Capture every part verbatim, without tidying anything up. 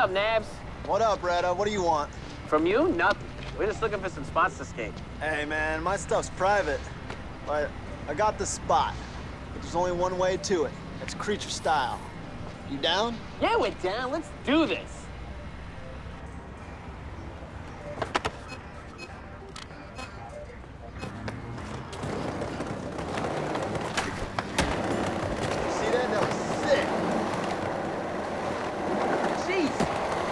up, Nabs? What up, Retta? What do you want? From you? Nothing. We're just looking for some spots to skate. Hey, man, my stuff's private. But I got the spot. But there's only one way to it. It's creature style. You down? Yeah, we're down. Let's do this. See that? That was sick. Jeez.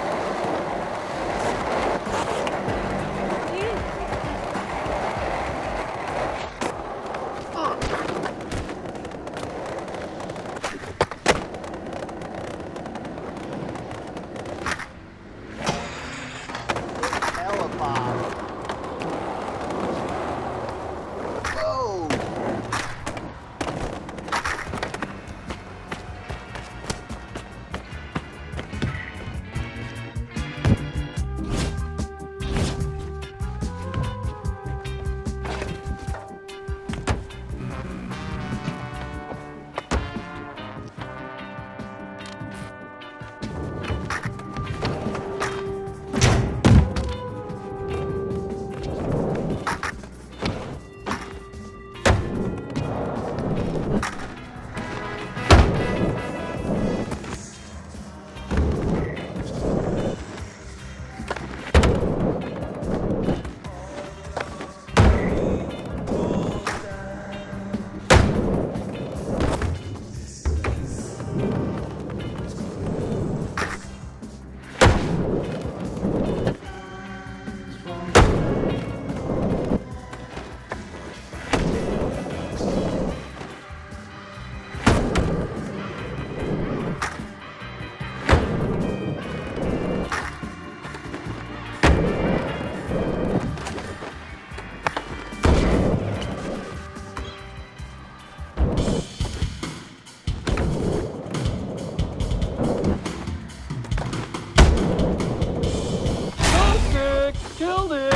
Hella pop. Whoa. Killed it!